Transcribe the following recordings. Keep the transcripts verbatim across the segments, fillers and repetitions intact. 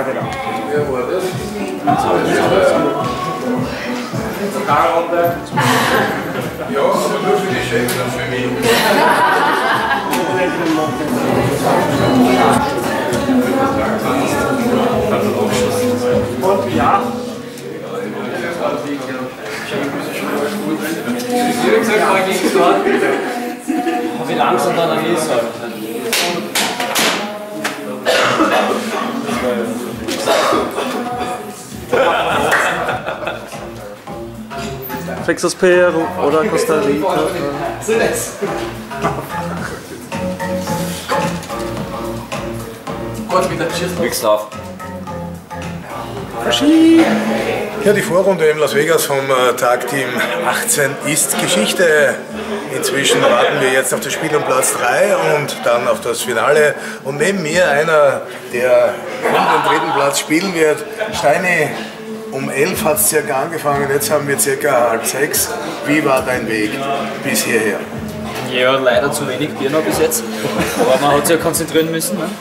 Ja, genau. Ja, aber nur für die Chefin und für mich. Und ja. Wie langsam dann an ist. Texas Peru oder Costa Rica. Nix drauf. Ja, die Vorrunde in Las Vegas vom äh, Tag-Team achtzehn ist Geschichte. Inzwischen warten wir jetzt auf das Spiel um Platz drei und dann auf das Finale. Und neben mir einer, der um den dritten Platz spielen wird, Steini. Um elf hat es circa angefangen, jetzt haben wir circa halb sechs. Wie war dein Weg bis hierher? Ja, leider zu wenig Bier noch bis jetzt. Aber man hat sich ja konzentrieren müssen. Ne?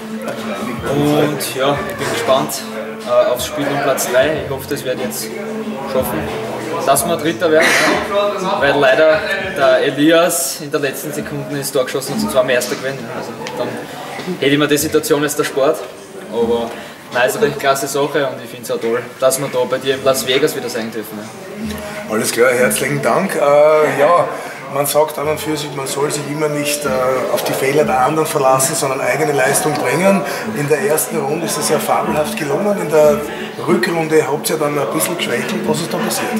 Und ja, ich bin gespannt äh, aufs Spiel um Platz drei. Ich hoffe, das werde ich jetzt schaffen, dass wir Dritter werden. Ne? Weil leider der Elias in der letzten Sekunde ist da geschossen und zwar am ersten gewesen. Also dann hätte ich mir die Situation als der Sport. Aber nein, ist eine recht klasse Sache und ich finde es auch toll, dass wir da bei dir in Las Vegas wieder sein dürfen. Ne? Alles klar, herzlichen Dank. Äh, ja, man sagt an und für sich, man soll sich immer nicht äh, auf die Fehler der anderen verlassen, sondern eigene Leistung bringen. In der ersten Runde ist es ja fabelhaft gelungen, in der Rückrunde habt ihr dann ein bisschen geschwächelt. Was ist da passiert?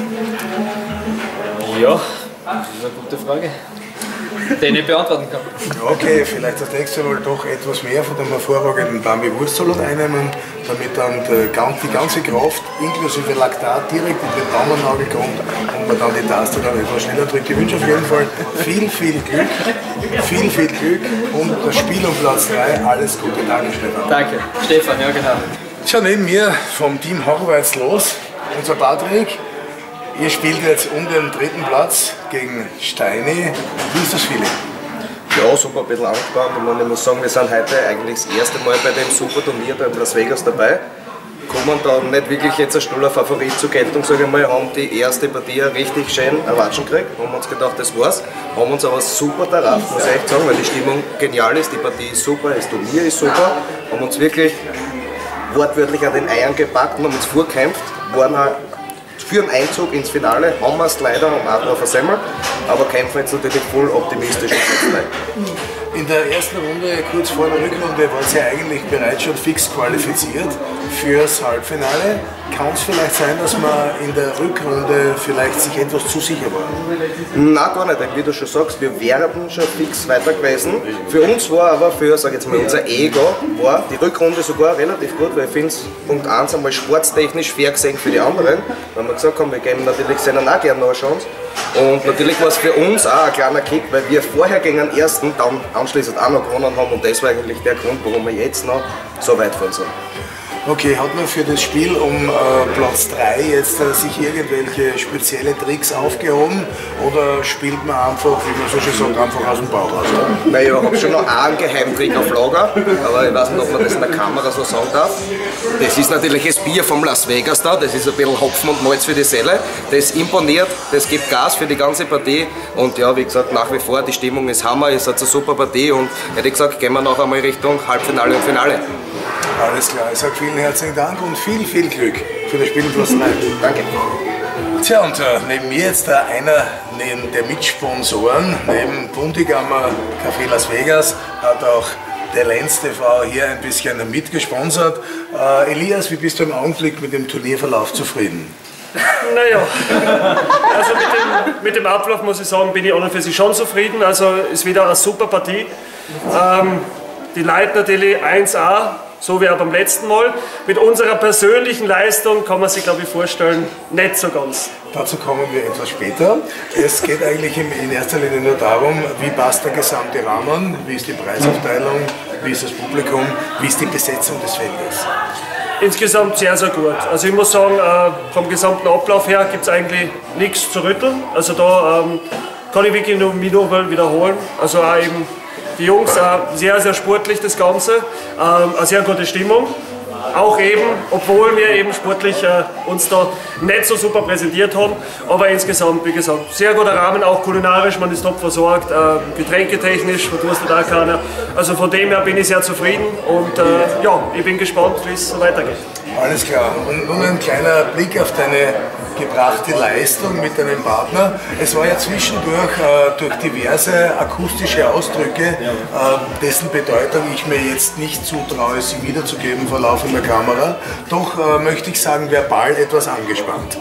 Ja, das ist eine gute Frage, den ich beantworten kann. Okay, vielleicht das nächste Mal doch etwas mehr von dem hervorragenden Bambi Wurstsalat einnehmen, damit dann die ganze Kraft inklusive Laktat direkt in den Daumennagel kommt und man dann die Taste dann etwas schneller drückt. Ich wünsche auf jeden Fall viel, viel Glück, viel, viel Glück und das Spiel um Platz drei. Alles Gute. Danke, Stefan. Danke, Stefan, ja genau. Schau neben mir vom Team Horvath los, unser Patrick. Ihr spielt jetzt um den dritten Platz gegen Steini. Wie ist das Feeling? Ja, super, ein bisschen angespannt. Ich, meine, ich muss sagen, wir sind heute eigentlich das erste Mal bei dem super Turnier da in Las Vegas dabei. Kommen dann nicht wirklich jetzt ein schneller Favorit zur Geltung, sage ich mal, haben die erste Partie richtig schön erwatschen gekriegt. Haben uns gedacht, das war's. Haben uns aber super darauf, muss ich echt sagen, weil die Stimmung genial ist, die Partie ist super, das Turnier ist super. Haben uns wirklich wortwörtlich an den Eiern gepackt und haben uns vorgekämpft. Waren auch für den Einzug ins Finale haben wir es leider um auch noch versemmelt, aber kämpfen jetzt natürlich voll optimistisch. In der ersten Runde, kurz vor der Rückrunde, war es ja eigentlich bereits schon fix qualifiziert fürs Halbfinale. Kann es vielleicht sein, dass man in der Rückrunde vielleicht sich etwas zu sicher war? Nein, gar nicht. Wie du schon sagst, wir wären schon fix weiter gewesen. Für uns war aber, für sag jetzt mal, unser Ego, war die Rückrunde sogar relativ gut, weil ich finde es Punkt eins einmal sportstechnisch fair gesehen für die anderen. Weil wir gesagt haben, wir geben natürlich seinen auch gerne noch eine Chance. Und natürlich war es für uns auch ein kleiner Kick, weil wir vorher gegen den ersten, dann anschließend auch noch gewonnen haben und das war eigentlich der Grund, warum wir jetzt noch so weit fahren sind. Okay, hat man für das Spiel um äh, Platz drei jetzt äh, sich irgendwelche spezielle Tricks aufgehoben oder spielt man einfach, wie man so schön sagt, einfach aus dem Bauch raus? Naja, ich habe schon noch einen Geheimtrick auf Lager, aber ich weiß nicht, ob man das in der Kamera so sagen darf. Das ist natürlich das Bier vom Las Vegas da, das ist ein bisschen Hopfen und Malz für die Seele. Das imponiert, das gibt Gas für die ganze Partie und ja, wie gesagt, nach wie vor, die Stimmung ist Hammer, es hat eine super Partie und hätte ich gesagt, gehen wir noch einmal Richtung Halbfinale und Finale. Alles klar, ich sage vielen herzlichen Dank und viel, viel Glück für das Spiel Plus drei. Danke. Tja, und äh, neben mir jetzt äh, einer der Mitsponsoren, neben Bundigammer Café Las Vegas, hat auch der Lenz T V hier ein bisschen mitgesponsert. Äh, Elias, wie bist du im Augenblick mit dem Turnierverlauf zufrieden? Naja, also mit dem, mit dem Ablauf muss ich sagen, bin ich an und für sich schon zufrieden. Also ist wieder eine super Partie. Ähm, die Leute natürlich eins A, so wie auch beim letzten Mal. Mit unserer persönlichen Leistung kann man sich, glaube ich, vorstellen, nicht so ganz. Dazu kommen wir etwas später. Es geht eigentlich in erster Linie nur darum, wie passt der gesamte Rahmen, wie ist die Preisaufteilung, wie ist das Publikum, wie ist die Besetzung des Feldes. Insgesamt sehr, sehr gut. Also ich muss sagen, vom gesamten Ablauf her gibt es eigentlich nichts zu rütteln. Also da ähm, kann ich wirklich nur mich noch wiederholen. Also auch eben die Jungs, äh, sehr, sehr sportlich das Ganze, ähm, eine sehr gute Stimmung. auch eben, obwohl wir eben sportlich äh, uns da nicht so super präsentiert haben, aber insgesamt, wie gesagt, sehr guter Rahmen, auch kulinarisch, man ist top versorgt, äh, getränketechnisch, verdurstet auch keiner. Also von dem her bin ich sehr zufrieden und äh, ja, ich bin gespannt, wie es weitergeht. Alles klar. Und nun ein kleiner Blick auf deine gebrachte Leistung mit deinem Partner. Es war ja zwischendurch äh, durch diverse akustische Ausdrücke, äh, dessen Bedeutung ich mir jetzt nicht zutraue, sie wiederzugeben vor laufender Kamera. Doch äh, möchte ich sagen, verbal etwas angespannt.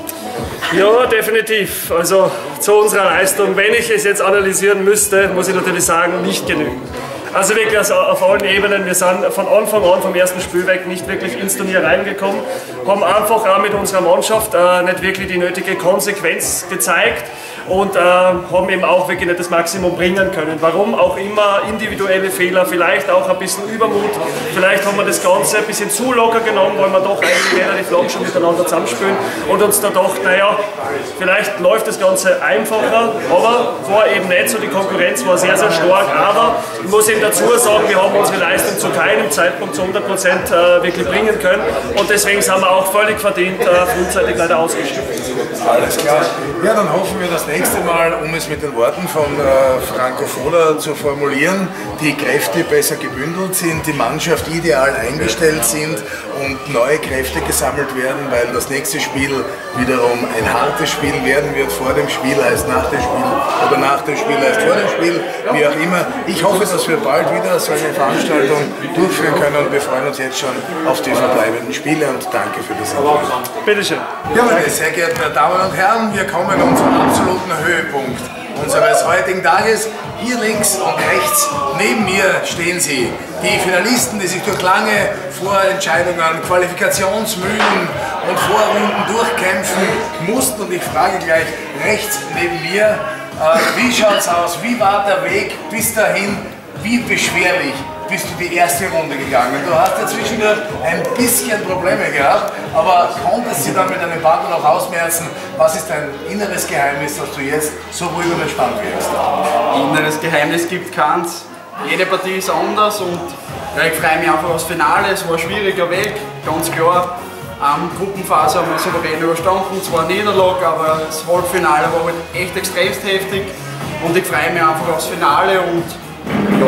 Ja, definitiv. Also zu unserer Leistung, wenn ich es jetzt analysieren müsste, muss ich natürlich sagen, nicht genügend. Also wirklich also auf allen Ebenen, wir sind von Anfang an, vom ersten Spiel weg, nicht wirklich ins Turnier reingekommen, haben einfach auch mit unserer Mannschaft äh, nicht wirklich die nötige Konsequenz gezeigt und äh, haben eben auch wirklich nicht das Maximum bringen können. Warum? Auch immer individuelle Fehler, vielleicht auch ein bisschen Übermut, vielleicht haben wir das Ganze ein bisschen zu locker genommen, weil wir doch eigentlich relativ lang schon miteinander zusammenspielen und uns da doch, naja, vielleicht läuft das Ganze einfacher, aber war eben nicht so, die Konkurrenz war sehr, sehr stark, aber ich muss eben dazu sagen, wir haben unsere Leistung zu keinem Zeitpunkt zu hundert Prozent äh, wirklich bringen können und deswegen sind wir auch völlig verdient äh, frühzeitig leider ausgeschieden. Alles klar. Ja, dann hoffen wir das nächste Mal, um es mit den Worten von äh, Franco Foda zu formulieren, die Kräfte besser gebündelt sind, die Mannschaft ideal eingestellt sind und neue Kräfte gesammelt werden, weil das nächste Spiel wiederum ein hartes Spiel werden wird. Vor dem Spiel heißt nach dem Spiel oder nach dem Spiel heißt vor dem Spiel, wie auch immer. Ich hoffe, dass wir bald wieder so eine Veranstaltung durchführen können und wir freuen uns jetzt schon auf die verbleibenden Spiele und danke für das Interview. Bitteschön. Ja, meine sehr geehrten Damen und Herren, wir kommen zum absoluten Höhepunkt unseres heutigen Tages. Hier links und rechts neben mir stehen sie, die Finalisten, die sich durch lange Vorentscheidungen, Qualifikationsmühlen und Vorrunden durchkämpfen mussten. Und ich frage gleich rechts neben mir, äh, wie schaut's aus? Wie war der Weg bis dahin? Wie beschwerlich bist du die erste Runde gegangen? Du hast ja zwischendurch ein bisschen Probleme gehabt, aber konntest sie dann mit deinem Partner noch ausmerzen. Was ist dein inneres Geheimnis, dass du jetzt so ruhig und entspannt wirkst? Inneres Geheimnis gibt keins. Jede Partie ist anders und ja, ich freue mich einfach aufs Finale. Es war ein schwieriger Weg, ganz klar. Ähm, Gruppenphase haben wir souverän überstanden, zwar Niederlage, aber das Halbfinale war halt echt extremst heftig und ich freue mich einfach aufs Finale und ja,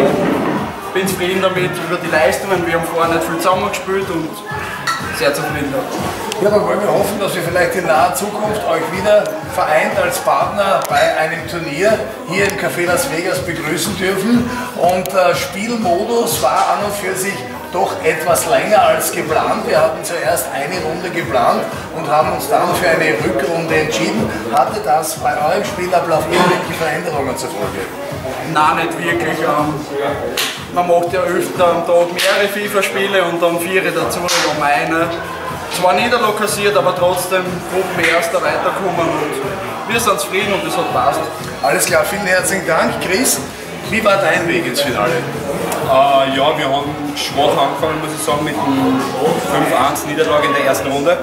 bin zufrieden damit über die Leistungen. Wir haben vorher nicht viel zusammengespielt und sehr zufrieden. Ja, dann wollen wir hoffen, dass wir vielleicht in naher Zukunft euch wieder vereint als Partner bei einem Turnier hier im Café Las Vegas begrüßen dürfen. Und der Spielmodus war an und für sich doch etwas länger als geplant. Wir hatten zuerst eine Runde geplant und haben uns dann für eine Rückrunde entschieden. Hatte das bei eurem Spielablauf irgendwelche Veränderungen zur Folge? Nein, nicht wirklich. Man macht ja öfter am Tag mehrere FIFA-Spiele und dann vier dazu, um eine. Zwar Niederlage kassiert, aber trotzdem Gruppenerster weiterkommen und wir sind zufrieden und es hat passt. Alles klar, vielen herzlichen Dank. Chris, wie war dein Weg ins Finale? Äh, ja, wir haben schwach angefangen, muss ich sagen, mit einem fünf eins Niederlage in der ersten Runde.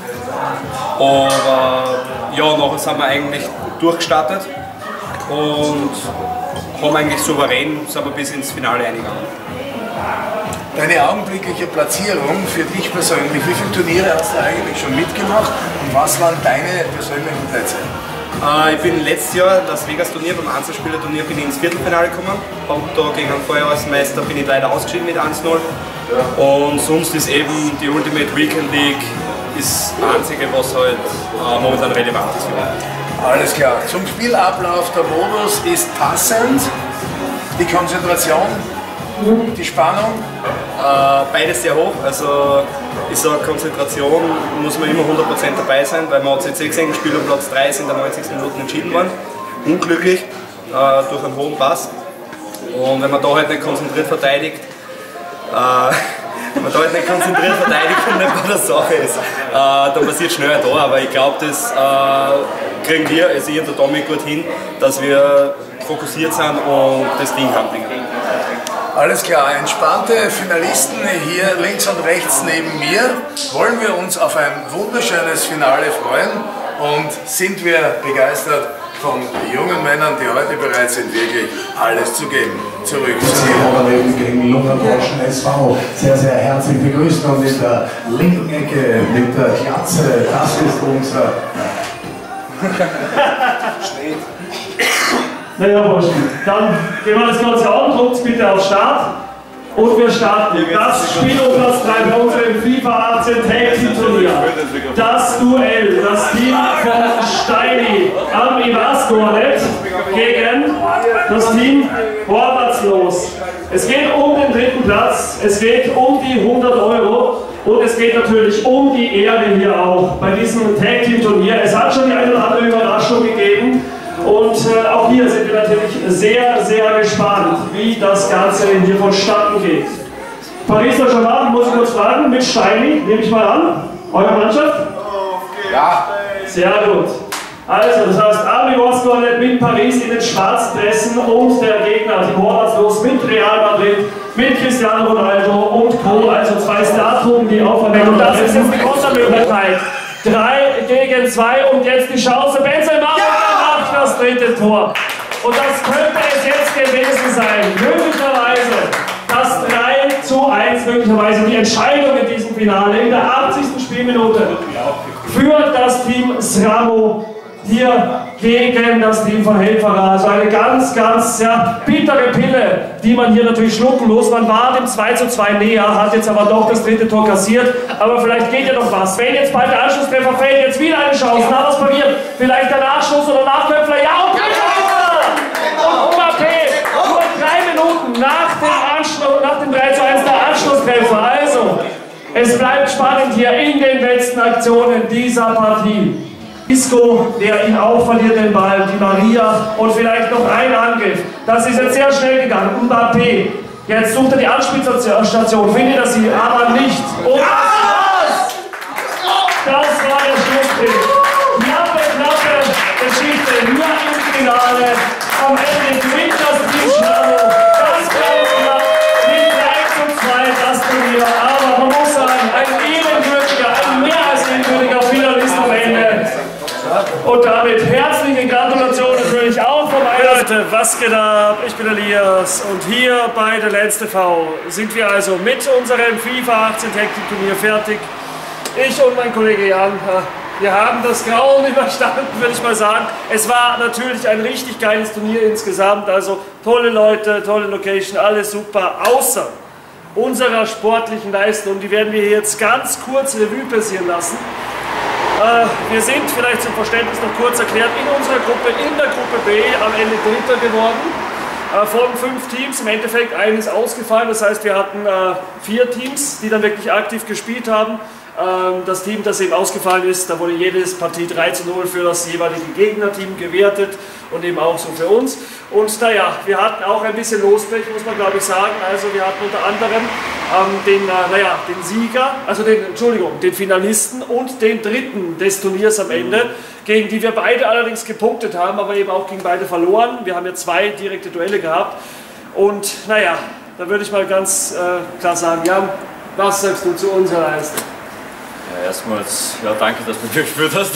Aber ja, nachher sind wir eigentlich durchgestartet und haben eigentlich souverän sind wir bis ins Finale eingegangen. Deine augenblickliche Platzierung für dich persönlich, wie viele Turniere hast du eigentlich schon mitgemacht und was waren deine persönlichen Plätze? Äh, ich bin letztes Jahr das Vegas Turnier, beim Einzelspieler-Turnier bin ich ins Viertelfinale gekommen. Hab da gegen einen Vorjahresmeister bin ich leider ausgeschieden mit eins null. Und sonst ist eben die Ultimate Weekend League das einzige, was halt äh, momentan relevant ist für mich. Alles klar. Zum Spielablauf, der Modus ist passend. Die Konzentration, die Spannung? Äh, beides sehr hoch. Also ich sage, Konzentration muss man immer hundert Prozent dabei sein, weil man hat jetzt gesehen, das Spiel um Platz drei ist in der neunzigsten Minute entschieden worden. Unglücklich, äh, durch einen hohen Pass. Und wenn man da halt nicht konzentriert verteidigt, äh, wenn man da halt nicht konzentriert verteidigt und nicht bei der Sache ist, äh, dann passiert schnell da. Aber ich glaube, das äh, kriegen wir, also ich und der Tommy, gut hin, dass wir fokussiert sind und das Ding heimlegen. Alles klar, entspannte Finalisten hier links und rechts neben mir. Wollen wir uns auf ein wunderschönes Finale freuen und sind wir begeistert von jungen Männern, die heute bereit sind, wirklich alles zu geben. Zurück zu Sie haben gegen Lungerburschen S V sehr, sehr herzlich begrüßen und in der linken Ecke mit der Glatze, das ist unser Naja, Burschen, dann gehen wir das Ganze an, drückt bitte auf Start und wir starten das Spiel um Platz drei bei unserem FIFA achtzehn Tag Team Turnier. Das Duell, das Team von Steini am Ivaskornet gegen das Team Vorwärtslos. Es geht um den dritten Platz, es geht um die hundert Euro und es geht natürlich um die Ehre hier auch bei diesem Tag Team Turnier. Es hat schon die eine oder andere Überraschung gegeben. Und äh, auch hier sind wir natürlich sehr, sehr gespannt, wie das Ganze hier vonstatten geht. Paris Saint-Germain, muss ich kurz fragen, mit Steini, nehme ich mal an. Eure Mannschaft? Ja. Sehr gut. Also, das heißt, Ami Wascornet mit Paris in den Schwarzdressen und der Gegner, die Vorwärtslos mit Real Madrid, mit Cristiano Ronaldo und Co. Also zwei Startruppen, die aufeinander. Und das ist jetzt die Kontermöglichkeit. Drei gegen zwei und jetzt die Chance. Benzema macht das dritte Tor. Und das könnte es jetzt gewesen sein. Möglicherweise das drei zu eins, möglicherweise die Entscheidung in diesem Finale in der achtzigsten Spielminute für das Team Sramo hier gegen das Team von Helferer. Also eine ganz, ganz sehr bittere Pille, die man hier natürlich schlucken muss. Man war dem zwei zu zwei näher, hat jetzt aber doch das dritte Tor kassiert. Aber vielleicht geht ja noch was. Wenn jetzt bald der Anschlusstreffer fällt, jetzt wieder eine Chance. Na, was pariert? Vielleicht der Nachschuss oder Nachköpfler. Ja, und und Mbappé, nur drei Minuten nach dem, Anschluss, nach dem drei zu eins der Anschlusstreffer. Also, es bleibt spannend hier in den letzten Aktionen dieser Partie. Isco, der ihn auch verliert den Ball, die Maria und vielleicht noch ein Angriff. Das ist jetzt sehr schnell gegangen. Mbappé, jetzt sucht er die Anspielstation, findet er sie, aber nicht. Und das, das war der Schlusspfiff. Knappe, knappe Geschichte, nur im Finale. Am Ende gewinnt das Team Schlamo. Das ganz knapp mit drei zu zwei das Turnier. Aber man muss sagen, ein ebenwürdiger, ein mehr als ebenwürdiger Finalist am Ende. Und damit herzliche Gratulation natürlich auch von meiner Leute, was geht ab? Ich bin Elias und hier bei der Lenz T V sind wir also mit unserem FIFA achtzehn Tag Team Turnier fertig. Ich und mein Kollege Jan, wir haben das Grauen überstanden, würde ich mal sagen. Es war natürlich ein richtig geiles Turnier insgesamt, also tolle Leute, tolle Location, alles super, außer unserer sportlichen Leistung. Die werden wir jetzt ganz kurz Revue passieren lassen. Wir sind, vielleicht zum Verständnis noch kurz erklärt, in unserer Gruppe, in der Gruppe B am Ende Dritter geworden. Von fünf Teams, im Endeffekt eines ausgefallen, das heißt wir hatten vier Teams, die dann wirklich aktiv gespielt haben. Das Team, das eben ausgefallen ist, da wurde jedes Partie drei zu null für das jeweilige Gegnerteam gewertet und eben auch so für uns. Und naja, wir hatten auch ein bisschen Lospech, muss man glaube ich sagen. Also wir hatten unter anderem ähm, den, äh, naja, den Sieger, also den, Entschuldigung, den Finalisten und den Dritten des Turniers am Ende, gegen die wir beide allerdings gepunktet haben, aber eben auch gegen beide verloren. Wir haben ja zwei direkte Duelle gehabt. Und naja, da würde ich mal ganz äh, klar sagen, Jan, was sagst du zu unserer Leistung? Ja, erstmals, ja, danke, dass du mich gespielt hast.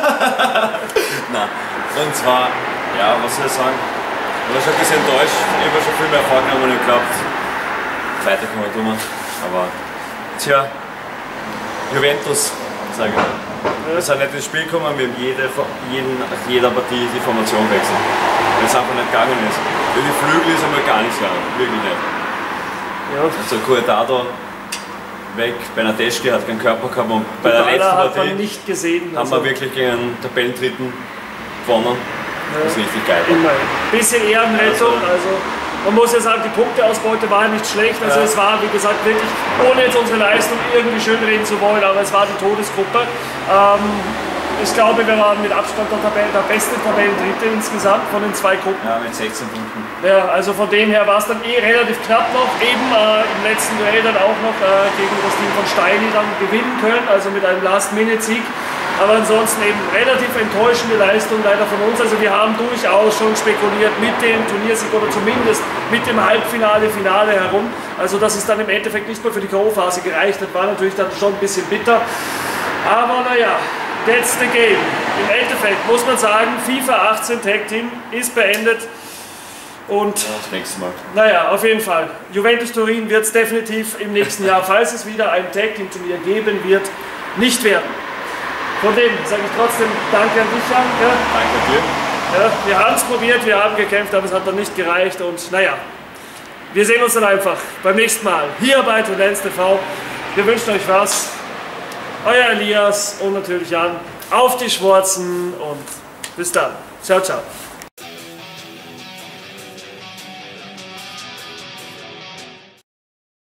Nein, und zwar, ja, was soll ich sagen? Ich war schon ein bisschen enttäuscht, ich habe schon viel mehr vorgenommen und ich glaube, weiterkommen wir tun. Aber, tja, Juventus, sage ich. Wir sind nicht ins Spiel gekommen, wir haben jede, jeden, nach jeder Partie die Formation wechselt. Weil es einfach nicht gegangen ist. Für die Flügel ist einmal gar nichts gegangen, wirklich nicht. Ja. Also Coetado weg, Bernadeschi hat keinen Körper gehabt und bei der letzten hat Partie man nicht gesehen, haben also wir wirklich gegen einen Tabellendritten gewonnen. Ja. Das ist richtig geil. Immer ein bisschen Ehrenrettung, also man muss ja sagen, die Punkteausbeute war nicht schlecht, also ja. Es war wie gesagt wirklich, ohne jetzt unsere Leistung irgendwie schönreden zu wollen, aber es war die Todesgruppe. Ähm, Ich glaube, wir waren mit Abstand der, Tabelle, der beste Tabellendritte insgesamt von den zwei Gruppen. Ja, mit sechzehn Punkten. Ja, also von dem her war es dann eh relativ knapp noch. Eben äh, im letzten Duell dann auch noch äh, gegen das Team von Steini dann gewinnen können, also mit einem Last-Minute-Sieg. Aber ansonsten eben relativ enttäuschende Leistung leider von uns. Also wir haben durchaus schon spekuliert mit dem Turniersieg oder zumindest mit dem Halbfinale, Finale herum. Also dass es dann im Endeffekt nicht mehr für die K O-Phase gereicht hat, war natürlich dann schon ein bisschen bitter. Aber naja, that's the game. Im Endeffekt muss man sagen, FIFA achtzehn Tag Team ist beendet. Und das nächste Mal. Naja, auf jeden Fall. Juventus Turin wird es definitiv im nächsten Jahr, falls es wieder ein Tag Team Turnier geben wird, nicht werden. Von dem sage ich trotzdem Danke an dich, Jan. Ja. Danke dir. Ja, wir haben es probiert, wir haben gekämpft, aber es hat dann nicht gereicht. Und naja, wir sehen uns dann einfach beim nächsten Mal hier bei Tendenz T V. Wir wünschen euch was. Euer Elias und natürlich Jan. Auf die Schwarzen und bis dann. Ciao, ciao.